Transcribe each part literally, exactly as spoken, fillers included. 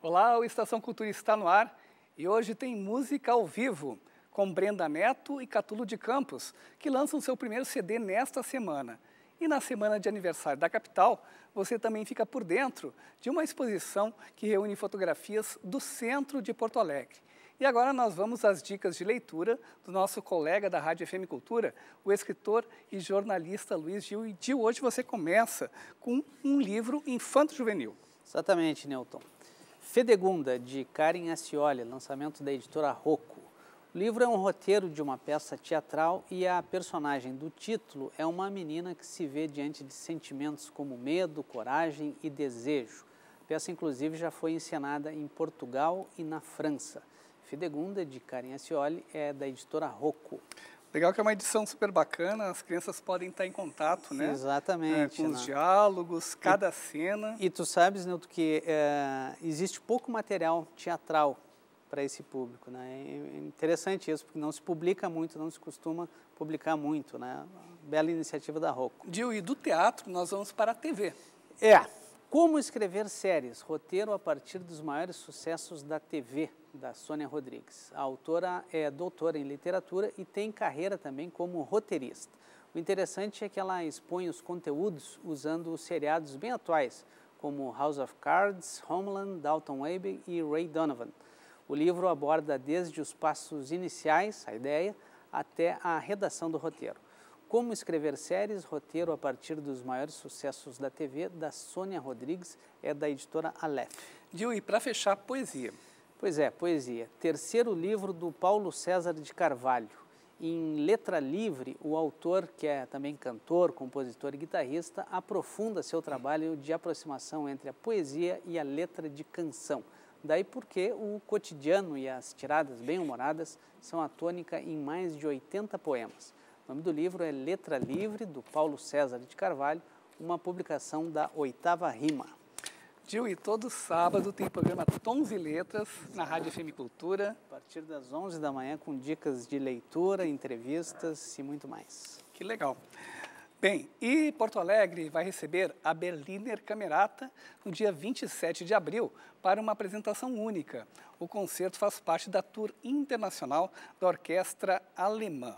Olá, o Estação Cultura está no ar e hoje tem música ao vivo com Brenda Neto e Catulo de Campos, que lançam seu primeiro C D nesta semana. E na semana de aniversário da capital, você também fica por dentro de uma exposição que reúne fotografias do centro de Porto Alegre. E agora nós vamos às dicas de leitura do nosso colega da Rádio F M Cultura, o escritor e jornalista Luiz Gil. E Gil, hoje você começa com um livro infanto-juvenil. Exatamente, Newton. Fedegunda, de Karen Ascioli, lançamento da editora Rocco. O livro é um roteiro de uma peça teatral e a personagem do título é uma menina que se vê diante de sentimentos como medo, coragem e desejo. A peça, inclusive, já foi encenada em Portugal e na França. Fedegunda, de Karen Ascioli, é da editora Rocco. Legal que é uma edição super bacana, as crianças podem estar em contato, né? Exatamente. É, com né? os diálogos, cada e, cena. E tu sabes, Nilton, que é, existe pouco material teatral para esse público, né? É interessante isso, porque não se publica muito, não se costuma publicar muito, né? Bela iniciativa da Rocco. Gil, e do teatro nós vamos para a T V. É. Como escrever séries, roteiro a partir dos maiores sucessos da T V, da Sônia Rodrigues. A autora é doutora em literatura e tem carreira também como roteirista. O interessante é que ela expõe os conteúdos usando os seriados bem atuais, como House of Cards, Homeland, Downton Abbey e Ray Donovan. O livro aborda desde os passos iniciais, a ideia, até a redação do roteiro. Como escrever séries, roteiro a partir dos maiores sucessos da T V, da Sônia Rodrigues, é da editora Aleph. Gil, e para fechar, poesia. Pois é, poesia. Terceiro livro do Paulo César de Carvalho. Em letra livre, o autor, que é também cantor, compositor e guitarrista, aprofunda seu trabalho de aproximação entre a poesia e a letra de canção. Daí porque o cotidiano e as tiradas bem-humoradas são a tônica em mais de oitenta poemas. O nome do livro é Letra Livre, do Paulo César de Carvalho, uma publicação da Oitava Rima. Gil, e todo sábado tem o programa Tons e Letras na Rádio F M Cultura. A partir das onze da manhã, com dicas de leitura, entrevistas e muito mais. Que legal. Bem, e Porto Alegre vai receber a Berliner Camerata no dia vinte e sete de abril para uma apresentação única. O concerto faz parte da tour internacional da Orquestra Alemã.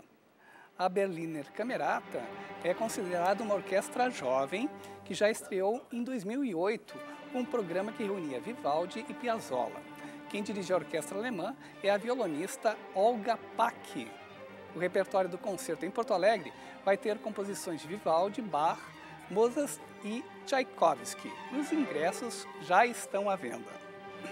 A Berliner Camerata é considerada uma orquestra jovem que já estreou em dois mil e oito com um programa que reunia Vivaldi e Piazzolla. Quem dirige a orquestra alemã é a violonista Olga Pack. O repertório do concerto em Porto Alegre vai ter composições de Vivaldi, Bach, Mozart e Tchaikovsky. Os ingressos já estão à venda.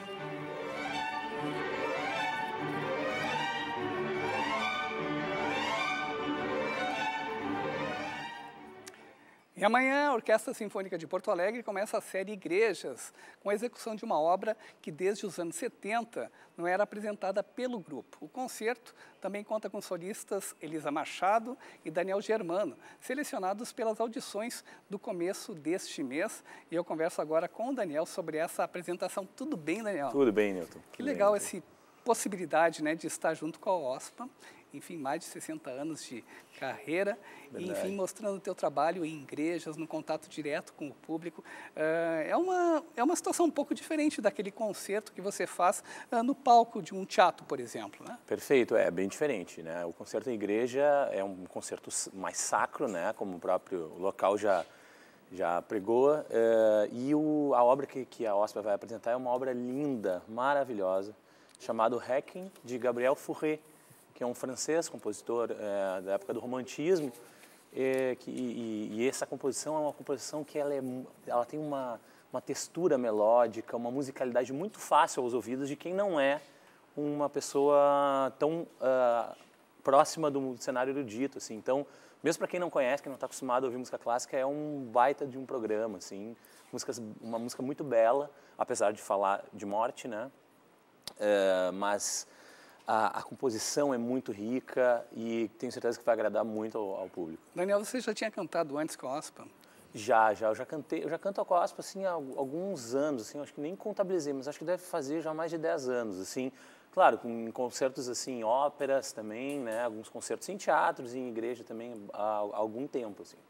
E amanhã a Orquestra Sinfônica de Porto Alegre começa a série Igrejas, com a execução de uma obra que desde os anos setenta não era apresentada pelo grupo. O concerto também conta com solistas Elisa Machado e Daniel Germano, selecionados pelas audições do começo deste mês. E eu converso agora com o Daniel sobre essa apresentação. Tudo bem, Daniel? Tudo bem, Newton. Que legal essa possibilidade, né, de estar junto com a OSPA. Enfim, mais de sessenta anos de carreira, e, enfim, mostrando o teu trabalho em igrejas, no contato direto com o público. Uh, é, uma, é uma situação um pouco diferente daquele concerto que você faz uh, no palco de um teatro, por exemplo, né? Perfeito, é bem diferente, né? O concerto em igreja é um concerto mais sacro, né? Como o próprio local já, já pregou, uh, e o, a obra que, que a OSPA vai apresentar é uma obra linda, maravilhosa, chamada Requiem, de Gabriel Fauré, que é um francês, compositor é, da época do romantismo, é, que, e, e essa composição é uma composição que ela, é, ela tem uma, uma textura melódica, uma musicalidade muito fácil aos ouvidos de quem não é uma pessoa tão uh, próxima do cenário erudito, assim. Então, mesmo para quem não conhece, quem não está acostumado a ouvir música clássica, é um baita de um programa, assim, músicas, uma música muito bela, apesar de falar de morte, né? É, mas A, a composição é muito rica e tenho certeza que vai agradar muito ao, ao público. Daniel, você já tinha cantado antes com a OSPA? Já, já, eu já cantei, eu já canto com a OSPA assim, há alguns anos, assim, acho que nem contabilizei, mas acho que deve fazer já mais de dez anos, assim. Claro, com concertos assim, óperas também, né, alguns concertos em teatros e em igreja também há, há algum tempo, assim.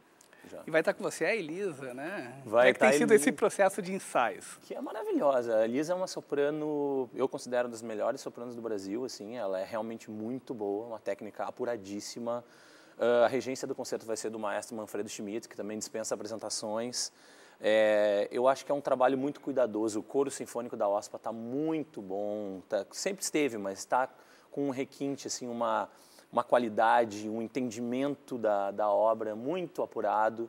já. E vai estar com você a Elisa, né? Vai Como é que tem estar sido Elisa. esse processo de ensaios? Que é maravilhosa. A Elisa é uma soprano, eu considero uma das melhores sopranos do Brasil, assim, ela é realmente muito boa, uma técnica apuradíssima. Uh, a regência do concerto vai ser do maestro Manfredo Schmidt, que também dispensa apresentações. É, eu acho que é um trabalho muito cuidadoso. O coro sinfônico da OSPA está muito bom, tá, sempre esteve, mas está com um requinte, assim, uma, uma qualidade, um entendimento da, da obra muito apurado.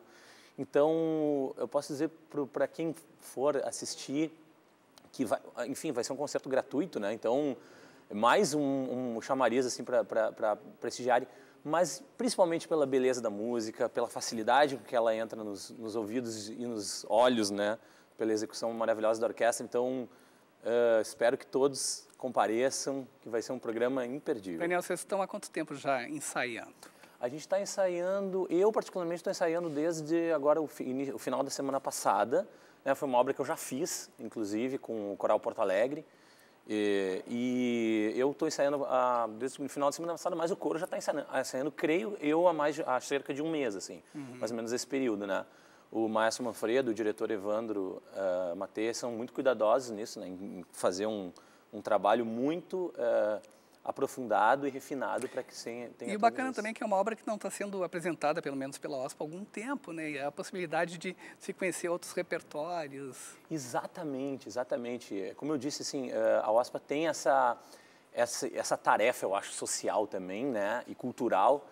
Então, eu posso dizer para quem for assistir que, vai, enfim, vai ser um concerto gratuito, né? Então, mais um, um chamariz assim, para prestigiar, mas principalmente pela beleza da música, pela facilidade com que ela entra nos, nos ouvidos e nos olhos, né? Pela execução maravilhosa da orquestra. Então, uh, espero que todos compareçam, que vai ser um programa imperdível. Daniel, vocês estão há quanto tempo já ensaiando? A gente está ensaiando, eu particularmente estou ensaiando desde agora o, fi, o final da semana passada, né? Foi uma obra que eu já fiz, inclusive, com o Coral Porto Alegre, e, e eu estou ensaiando a, desde o final da semana passada, mas o coro já está ensaiando, ensaiando, creio eu, há, mais, há cerca de um mês, assim, uhum. mais ou menos esse período, né? O maestro Manfredo, o diretor Evandro uh, Matê são muito cuidadosos nisso, né? Em fazer um, um trabalho muito... Uh, aprofundado e refinado para que tenha... E o bacana também é que é uma obra que não está sendo apresentada, pelo menos pela OSPA, há algum tempo, né? E a possibilidade de se conhecer outros repertórios. Exatamente, exatamente. Como eu disse, assim, a OSPA tem essa, essa, essa tarefa, eu acho, social também, né? E cultural,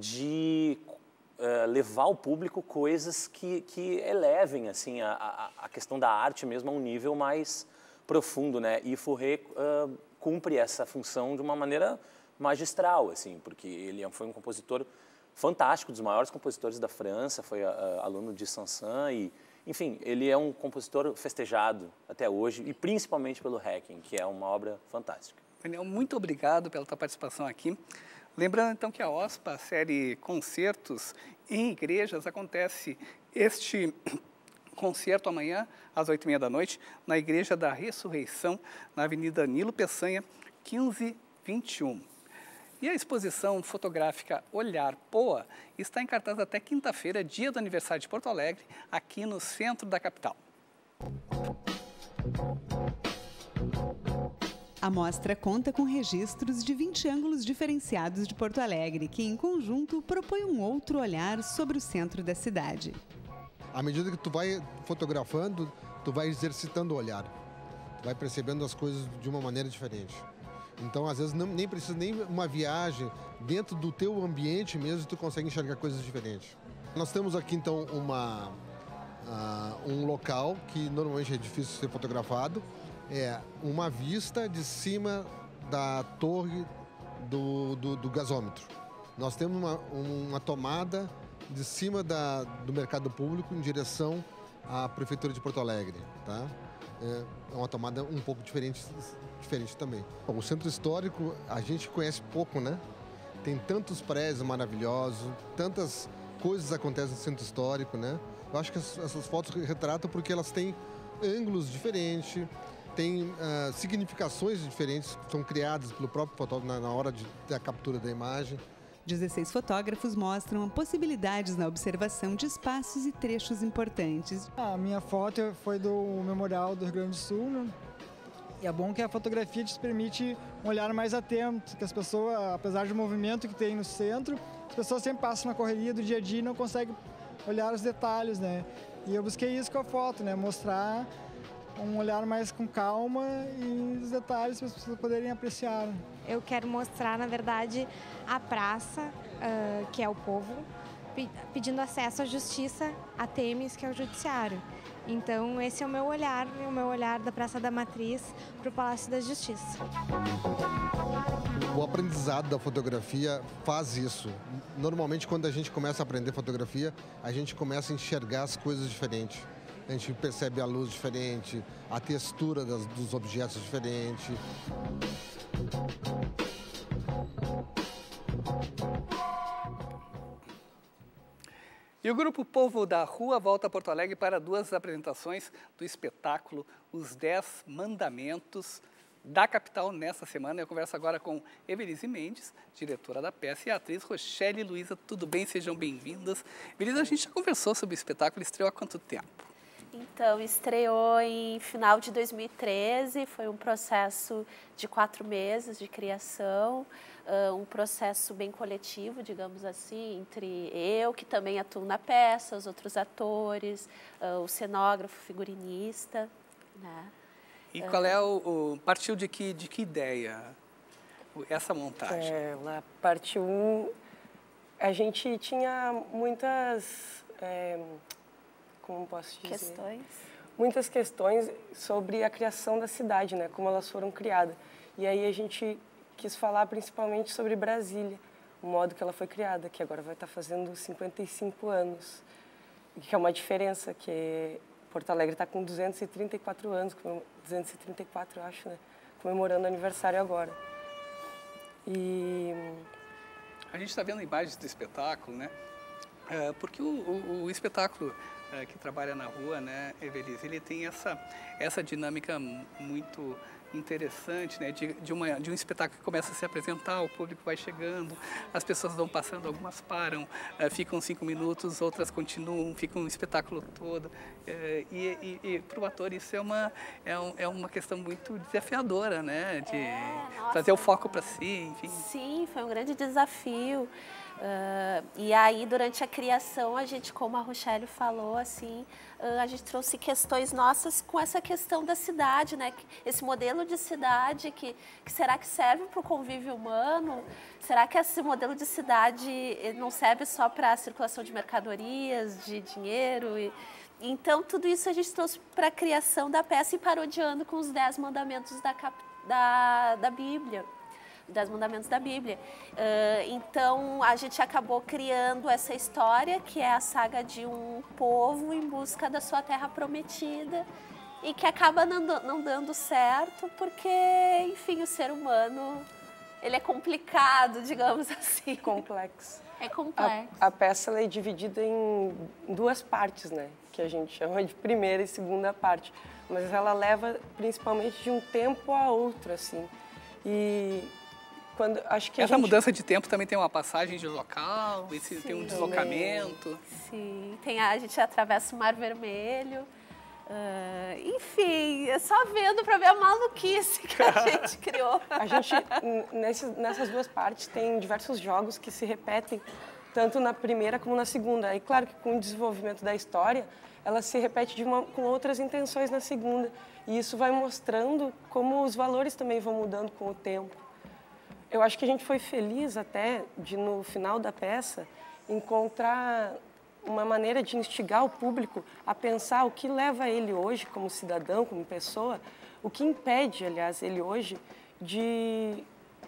de uh, levar ao público coisas que, que elevem, assim, a, a, a questão da arte mesmo a um nível mais profundo, né? E Fauré uh, cumpre essa função de uma maneira magistral, assim, porque ele foi um compositor fantástico, dos maiores compositores da França, foi uh, aluno de Saint-Saëns e, enfim, ele é um compositor festejado até hoje e principalmente pelo Requiem, que é uma obra fantástica. Daniel, muito obrigado pela tua participação aqui. Lembrando então que a OSPA, a série Concertos em Igrejas, acontece este concerto amanhã, às oito e meia da noite, na Igreja da Ressurreição, na Avenida Nilo Peçanha, quinze vinte e um. E a exposição fotográfica Olhar Poa está em cartaz até quinta-feira, dia do aniversário de Porto Alegre, aqui no centro da capital. A mostra conta com registros de vinte ângulos diferenciados de Porto Alegre, que em conjunto propõe um outro olhar sobre o centro da cidade. À medida que tu vai fotografando, tu vai exercitando o olhar. Tu vai percebendo as coisas de uma maneira diferente. Então, às vezes, não, nem precisa nem uma viagem. Dentro do teu ambiente mesmo, tu consegue enxergar coisas diferentes. Nós temos aqui, então, uma, uh, um local que normalmente é difícil ser fotografado. É uma vista de cima da torre do, do, do gasômetro. Nós temos uma, uma tomada de cima da, do mercado público em direção à Prefeitura de Porto Alegre, tá? É uma tomada um pouco diferente, diferente também. Bom, o centro histórico a gente conhece pouco, né? Tem tantos prédios maravilhosos, tantas coisas acontecem no centro histórico, né? Eu acho que essas fotos retratam porque elas têm ângulos diferentes, têm uh, significações diferentes que são criadas pelo próprio fotógrafo na, na hora de, da captura da imagem. dezesseis fotógrafos mostram possibilidades na observação de espaços e trechos importantes. A minha foto foi do Memorial do Rio Grande do Sul, né? E é bom que a fotografia te permite um olhar mais atento, que as pessoas, apesar do movimento que tem no centro, as pessoas sempre passam na correria do dia a dia e não conseguem olhar os detalhes, né? E eu busquei isso com a foto, né? Mostrar um olhar mais com calma e os detalhes para as pessoas poderem apreciar. Eu quero mostrar, na verdade, a praça, uh, que é o povo, pe- pedindo acesso à justiça, a Temes, que é o judiciário. Então, esse é o meu olhar, o meu olhar da Praça da Matriz para o Palácio da Justiça. O aprendizado da fotografia faz isso. Normalmente, quando a gente começa a aprender fotografia, a gente começa a enxergar as coisas diferentes. A gente percebe a luz diferente, a textura das, dos objetos diferente. E o Grupo Povo da Rua volta a Porto Alegre para duas apresentações do espetáculo Os Dez Mandamentos da capital nessa semana. Eu converso agora com Evelise Mendes, diretora da peça, e a atriz Rochelle Luiza. Tudo bem? Sejam bem-vindas. Evelise, a gente já conversou sobre o espetáculo, estreou há quanto tempo? Então, estreou em final de dois mil e treze, foi um processo de quatro meses de criação, uh, um processo bem coletivo, digamos assim, entre eu, que também atuo na peça, os outros atores, uh, o cenógrafo, figurinista, né? E qual é o, o partiu de que, de que ideia essa montagem? É, ela partiu, a gente tinha muitas... É, como posso dizer? Questões. Muitas questões sobre a criação da cidade, né? Como elas foram criadas. E aí a gente quis falar principalmente sobre Brasília, o modo que ela foi criada, que agora vai estar fazendo cinquenta e cinco anos. Que é uma diferença, que Porto Alegre está com duzentos e trinta e quatro anos, duzentos e trinta e quatro, eu acho, né? Comemorando aniversário agora. E... A gente está vendo imagens do espetáculo, né? É, porque o, o, o espetáculo é, que trabalha na rua, né, Evelise, ele tem essa, essa dinâmica muito interessante, né, de, de, uma, de um espetáculo que começa a se apresentar, o público vai chegando, as pessoas vão passando, algumas param, é, ficam cinco minutos, outras continuam, ficam o espetáculo todo. É, e e, e para o ator isso é uma, é, um, é uma questão muito desafiadora, né, de é, nossa, trazer o foco para si, enfim. Sim, foi um grande desafio. Uh, e aí, durante a criação, a gente, como a Rochelle falou, assim, uh, a gente trouxe questões nossas com essa questão da cidade, né? Esse modelo de cidade, que, que será que serve para o convívio humano? Será que esse modelo de cidade não serve só para a circulação de mercadorias, de dinheiro? E, então, tudo isso a gente trouxe para a criação da peça e parodiando com os dez mandamentos da, da, da Bíblia. Dez mandamentos da Bíblia. Uh, então, a gente acabou criando essa história, que é a saga de um povo em busca da sua terra prometida e que acaba não, não dando certo porque, enfim, o ser humano, ele é complicado, digamos assim. Complexo. É complexo. A, a peça ela é dividida em duas partes, né? Que a gente chama de primeira e segunda parte. Mas ela leva principalmente de um tempo a outro, assim. E... Quando, acho que Essa gente... mudança de tempo também tem uma passagem de local, esse, tem um deslocamento. Sim, tem a, a gente atravessa o Mar Vermelho. Uh, enfim, é só vendo para ver a maluquice que a gente criou. A gente, nessas, nessas duas partes, tem diversos jogos que se repetem, tanto na primeira como na segunda. E claro que com o desenvolvimento da história, ela se repete de uma, com outras intenções na segunda. E isso vai mostrando como os valores também vão mudando com o tempo. Eu acho que a gente foi feliz até de, no final da peça, encontrar uma maneira de instigar o público a pensar o que leva ele hoje, como cidadão, como pessoa, o que impede, aliás, ele hoje de,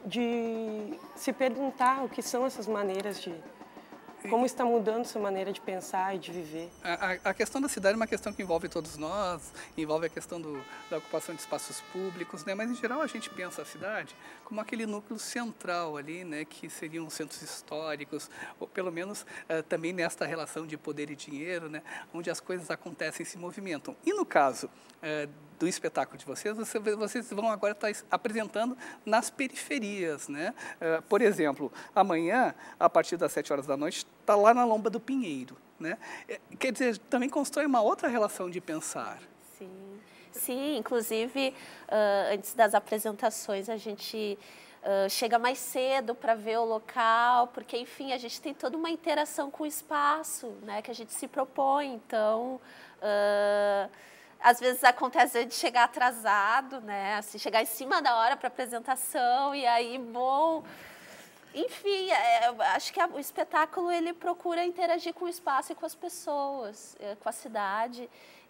de se perguntar o que são essas maneiras de... Como está mudando sua maneira de pensar e de viver? A, a questão da cidade é uma questão que envolve todos nós, envolve a questão do, da ocupação de espaços públicos, né? Mas, em geral, a gente pensa a cidade como aquele núcleo central ali, né? Que seriam os centros históricos, ou pelo menos uh, também nesta relação de poder e dinheiro, né? Onde as coisas acontecem e se movimentam. E, no caso uh, do espetáculo de vocês, vocês vão agora estar apresentando nas periferias, né? Uh, por exemplo, amanhã, a partir das sete horas da noite, está lá na Lomba do Pinheiro, né? Quer dizer, também constrói uma outra relação de pensar. Sim, sim, inclusive, uh, antes das apresentações, a gente uh, chega mais cedo para ver o local, porque, enfim, a gente tem toda uma interação com o espaço, né, que a gente se propõe. Então, uh, às vezes acontece de chegar atrasado, né, assim, chegar em cima da hora para a apresentação, e aí, bom... Enfim, é, acho que a, o espetáculo ele procura interagir com o espaço e com as pessoas, é, com a cidade.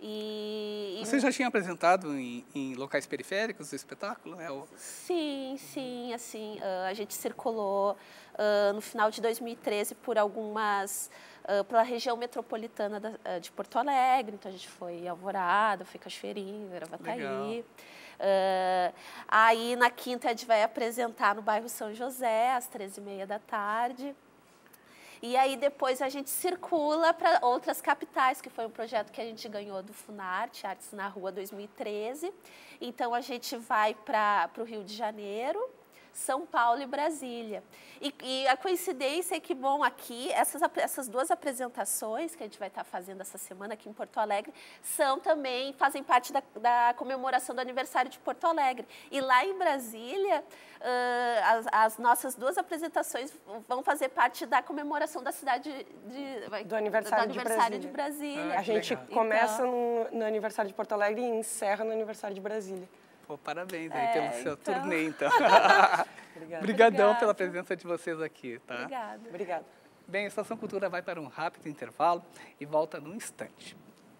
E, e... Você já tinha apresentado em, em locais periféricos o espetáculo? É o... Sim, sim, assim, uh, a gente circulou uh, no final de dois mil e treze por algumas, uh, pela região metropolitana da, uh, de Porto Alegre, então a gente foi em Alvorada, foi Cachoeirinho, Gravataí. Uh, aí na quinta a gente vai apresentar no bairro São José, às treze e meia da tarde. E aí depois a gente circula para outras capitais, que foi um projeto que a gente ganhou do Funarte, Artes na Rua dois mil e treze. Então a gente vai para o Rio de Janeiro, São Paulo e Brasília. E, e a coincidência é que, bom, aqui, essas, essas duas apresentações que a gente vai estar fazendo essa semana aqui em Porto Alegre, são também, fazem parte da, da comemoração do aniversário de Porto Alegre. E lá em Brasília, uh, as, as nossas duas apresentações vão fazer parte da comemoração da cidade de... Do aniversário, do aniversário de de Brasília. Brasília. Ah, a gente legal. começa então... no, no aniversário de Porto Alegre e encerra no aniversário de Brasília. Pô, parabéns aí É, pelo seu então. turnê, então. Obrigada. Obrigadão Obrigada. pela presença de vocês aqui, tá? Obrigada. Obrigada. Bem, a Estação Cultura vai para um rápido intervalo e volta num instante.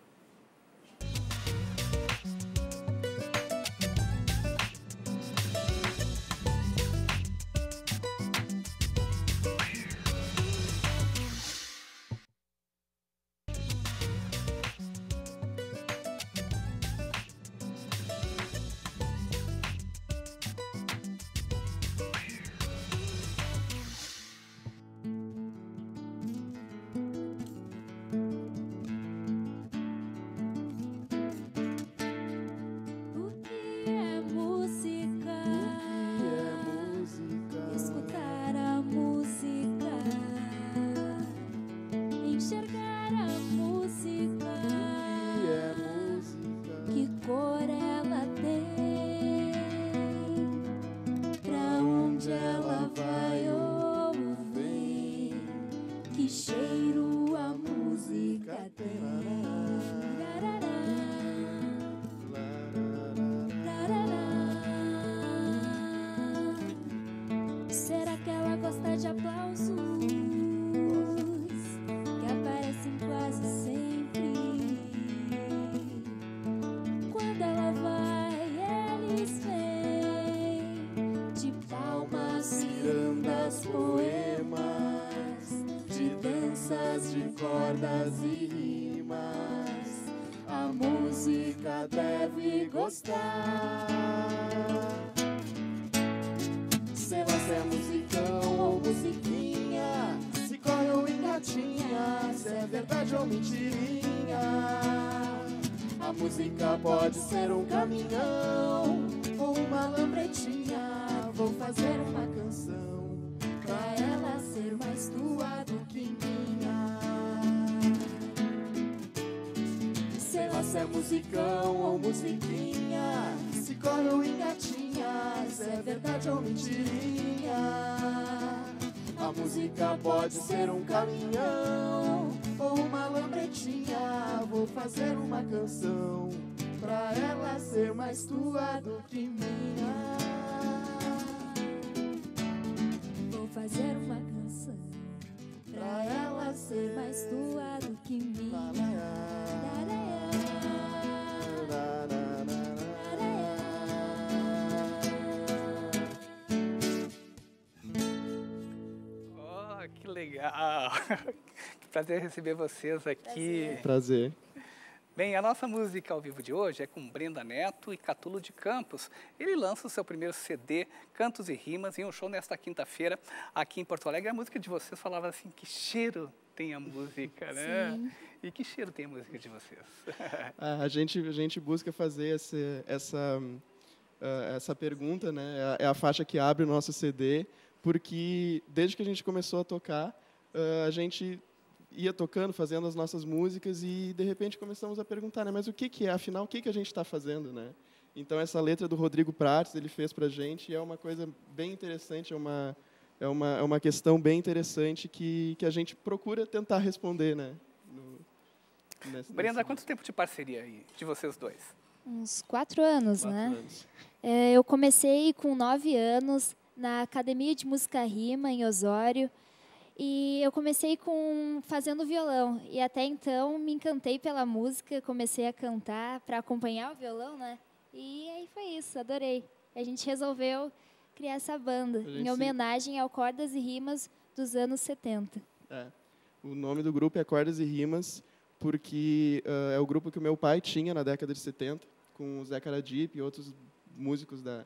Será que ela gosta de aplausos que aparecem quase sempre? Quando ela vai, eles vêm de palmas, cirandas, poemas, de danças, de cordas e rimas. A música deve gostar. Sei lá se é musicão ou musiquinha, se corre ou engatinha, se é verdade ou mentirinha. A música pode ser um caminhão ou uma lambretinha. Vou fazer uma canção pra ela ser mais tua do que minha. Sei lá se é musicão ou musiquinha, se corre ou engatinha, se é verdade ou mentirinha. A música pode ser um caminhão ou uma lambretinha. Vou fazer uma canção pra ela ser mais tua do que minha. Vou fazer uma canção pra ela ser mais tua do que minha. Que legal! Que prazer receber vocês aqui. Prazer. Bem, a nossa música ao vivo de hoje é com Brenda Neto e Catulo de Campos. Ele lança o seu primeiro C D, Cantos e Rimas, em um show nesta quinta-feira aqui em Porto Alegre. A música de vocês falava assim, que cheiro tem a música, né? Sim. E que cheiro tem a música de vocês? A gente, a gente busca fazer esse, essa, uh, essa pergunta, né? É a, é a faixa que abre o nosso C D, porque desde que a gente começou a tocar, uh, a gente ia tocando, fazendo as nossas músicas e, de repente, começamos a perguntar, né? Mas o que, que é? Afinal, o que, que a gente está fazendo, né? Então, essa letra do Rodrigo Prates, ele fez para a gente, e é uma coisa bem interessante, é uma, é uma, é uma questão bem interessante que, que a gente procura tentar responder, né? No, nesse, Brenda, nesse... quanto tempo de parceria aí, de vocês dois? Uns quatro anos, Quatro né? anos. É, eu comecei com nove anos na Academia de Música Rima, em Osório. E eu comecei com fazendo violão. E até então me encantei pela música, comecei a cantar para acompanhar o violão, né? E aí foi isso, adorei. A gente resolveu criar essa banda, em homenagem ao Cordas e Rimas dos anos setenta. É. O nome do grupo é Cordas e Rimas, porque uh, é o grupo que o meu pai tinha na década de setenta, com o Zé Caradip e outros músicos da,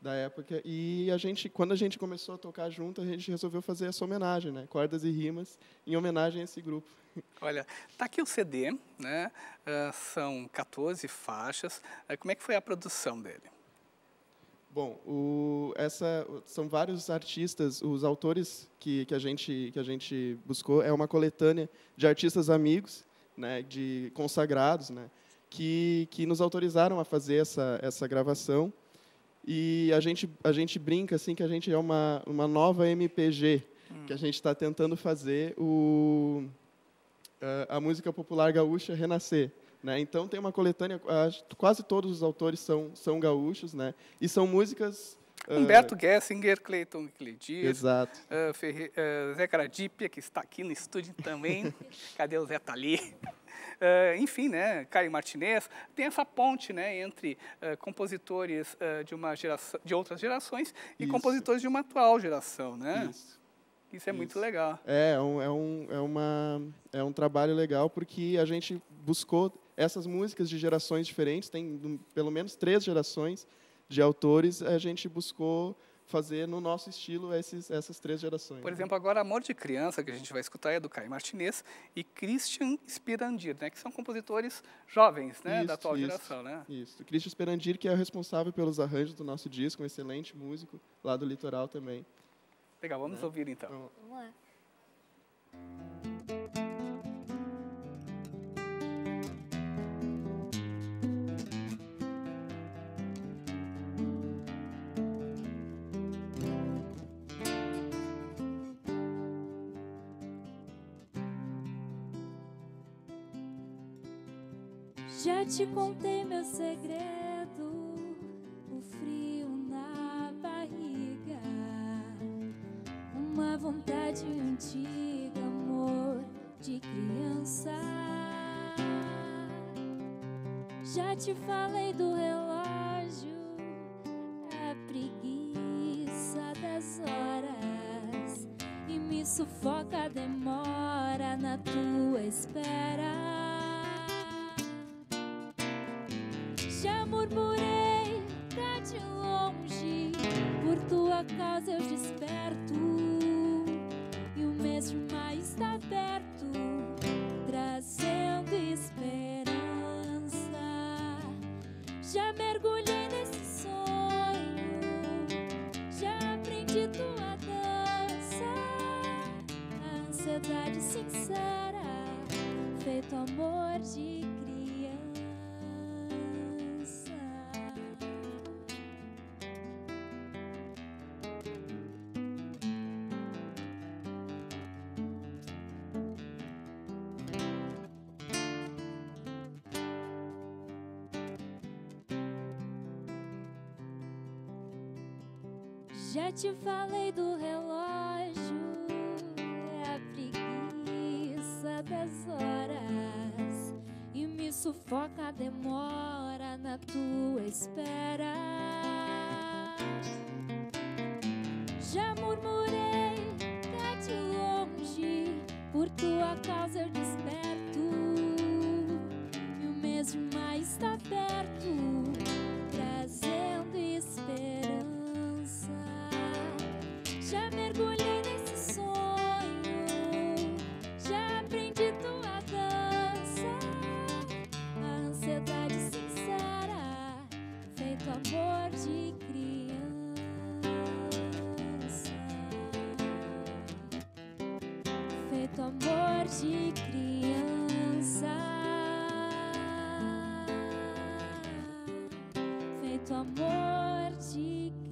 da época. E a gente, quando a gente começou a tocar junto, a gente resolveu fazer essa homenagem, né? Cordas e Rimas, em homenagem a esse grupo. Olha, tá aqui o C D, né? Uh, são quatorze faixas. Uh, como é que foi a produção dele? Bom, o, essa, são vários artistas, os autores que, que, a gente, que a gente buscou, é uma coletânea de artistas amigos, né, de consagrados, né, que, que nos autorizaram a fazer essa, essa gravação. E a gente, a gente brinca assim, que a gente é uma, uma nova M P G, hum. que a gente está tentando fazer o, a, a música popular gaúcha renascer. Né? Então, tem uma coletânea, quase todos os autores são, são gaúchos, né? E são músicas... Humberto uh, Gessinger, Cleiton Cleidias, Exato. Uh, Ferre, uh, Zé Caradípia, que está aqui no estúdio também. Cadê o Zé? Tá ali. Uh, enfim, né? Caio Martinez. Tem essa ponte, né, entre uh, compositores uh, de, uma geração, de outras gerações e Isso. compositores de uma atual geração, né? Isso. Isso é Isso. muito legal. É, é um, é, um, é, uma, é um trabalho legal, porque a gente buscou essas músicas de gerações diferentes, tem pelo menos três gerações de autores, a gente buscou fazer no nosso estilo esses, essas três gerações. Por exemplo, agora Amor de Criança, que a gente vai escutar, é do Caio Martinez e Christian Spirandir, né, que são compositores jovens, né, isso, da atual isso, geração. Né? Isso. O Christian Spirandir, que é o responsável pelos arranjos do nosso disco, um excelente músico lá do Litoral também. Legal, vamos é. ouvir então. Vamos lá. Já te contei meu segredo, o frio na barriga, uma vontade antiga, amor de criança. Já te falei do relógio, a preguiça das horas, e me sufoca a demora na tua espera. Já murmurei pra de longe, por tua causa eu desperto, e o mês de maio está perto, trazendo esperança. Já mergulhei nesse sonho, já aprendi tua dança, a ansiedade sincera, feito amor de criança. Já te falei do relógio, é a preguiça das horas, e me sufoca a demora na tua espera. Já murmurei cá de longe, por tua causa eu desperto, e o mês de maio está perto, trazendo esperança. Já mergulhei nesse sonho, já aprendi tua dança, a ansiedade sincera, feito amor de criança, feito amor de criança, feito amor de criança.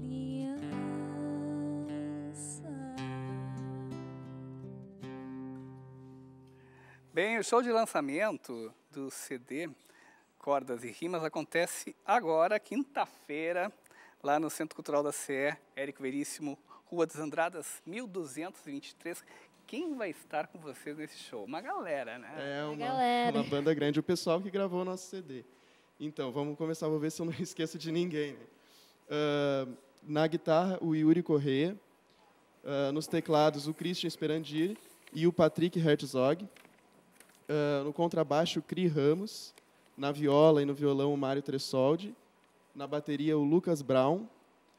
Bem, o show de lançamento do C D Cordas e Rimas acontece agora, quinta-feira, lá no Centro Cultural da C E, Érico Veríssimo, Rua dos Andradas, mil duzentos e vinte e três. Quem vai estar com vocês nesse show? Uma galera, né? É uma, galera. uma banda grande, o pessoal que gravou o nosso C D. Então, vamos começar, vou ver se eu não esqueço de ninguém. Né? Uh, na guitarra, o Yuri Corrêa. Uh, nos teclados, o Christian Spirandir e o Patrick Herzog. Uh, no contrabaixo, o Cri Ramos. Na viola e no violão, o Mário Tressoldi. Na bateria, o Lucas Brown.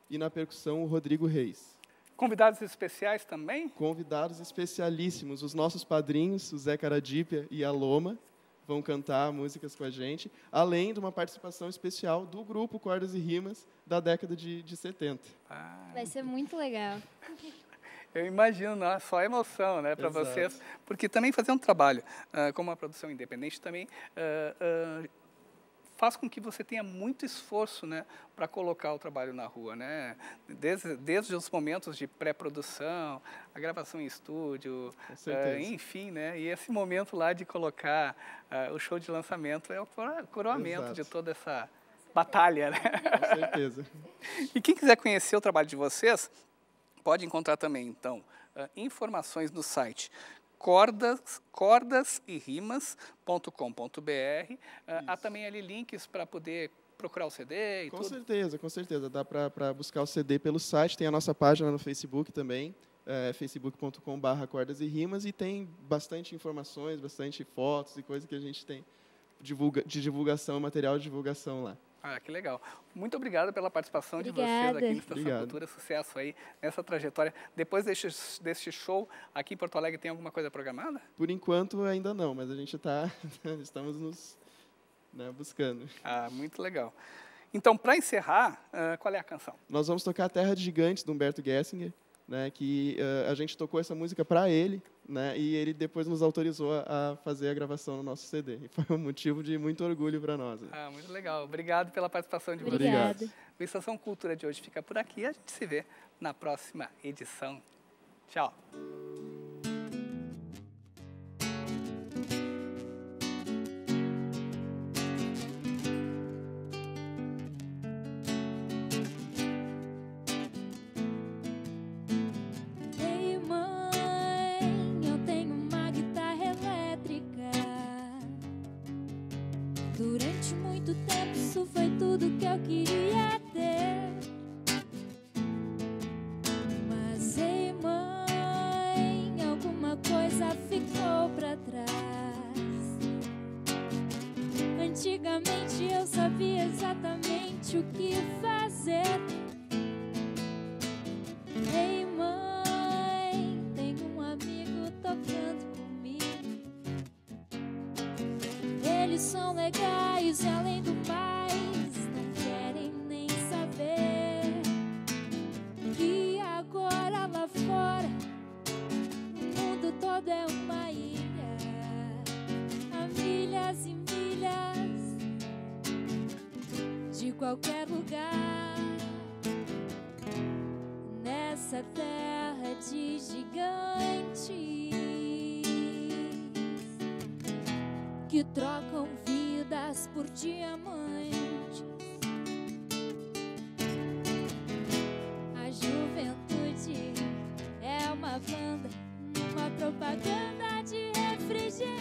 e na percussão o Rodrigo Reis. Convidados especiais também? Convidados especialíssimos. Os nossos padrinhos, o Zé Caradípia e a Loma, vão cantar músicas com a gente, além de uma participação especial do grupo Cordas e Rimas da década de, de setenta. Ah. Vai ser muito legal. Eu imagino, não, só emoção, né, para vocês, porque também fazer um trabalho uh, como uma produção independente também uh, uh, faz com que você tenha muito esforço, né, para colocar o trabalho na rua, né, desde, desde os momentos de pré-produção, a gravação em estúdio, uh, enfim, né, e esse momento lá de colocar uh, o show de lançamento é o coroamento Exato. De toda essa batalha, né? Com certeza. E quem quiser conhecer o trabalho de vocês, pode encontrar também, então, uh, informações no site cordas, cordas e rimas ponto com ponto br. Uh, há também ali links para poder procurar o C D e com tudo. Com certeza, com certeza. Dá para buscar o C D pelo site, tem a nossa página no Facebook também, é, facebook ponto com barra cordas e rimas, e tem bastante informações, bastante fotos e coisas que a gente tem divulga, de divulgação, material de divulgação lá. Ah, que legal. Muito obrigado pela participação Obrigada. de vocês aqui no Estação Obrigado. Cultura. Sucesso aí nessa trajetória. Depois deste, deste show, aqui em Porto Alegre, tem alguma coisa programada? Por enquanto, ainda não, mas a gente está, estamos nos né, buscando. Ah, muito legal. Então, para encerrar, uh, qual é a canção? Nós vamos tocar Terra de Gigantes, do Humberto Gessinger, né, que uh, a gente tocou essa música para ele, né, e ele depois nos autorizou a fazer a gravação no nosso C D. E foi um motivo de muito orgulho para nós. Né? Ah, muito legal. Obrigado pela participação de vocês. Obrigada. O Estação Cultura de hoje fica por aqui. A gente se vê na próxima edição. Tchau. Durante muito tempo isso foi tudo que eu queria ter. Mas ei, mãe, alguma coisa ficou pra trás. Antigamente eu sabia exatamente o que fazer. Ei, mãe, tem um amigo tocando comigo. Eles são legais e além do mais não querem nem saber que agora lá fora o mundo todo é uma ilha, há milhas e milhas de qualquer lugar nessa terra de gigantes que trocam vidas por diamantes. A juventude é uma banda, uma propaganda de refrigerante.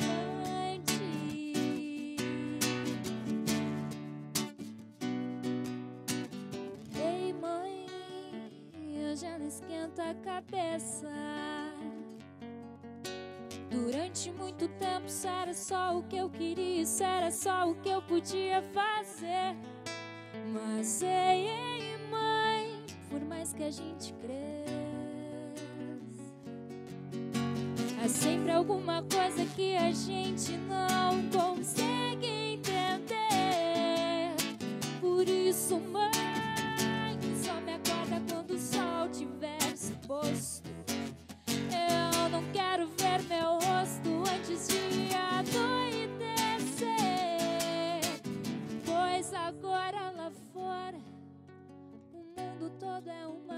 Ei, mãe, eu já não esquento a cabeça. Durante muito tempo isso era só o que eu queria, isso era só o que eu podia fazer. Mas ei, ei, mãe, por mais que a gente cresça, há sempre alguma coisa que a gente não consegue entender. Por isso, mãe, só me acorda quando o sol tiver se posto. Eu não quero ver meu rosto antes de anoitecer, pois agora lá fora o mundo todo é uma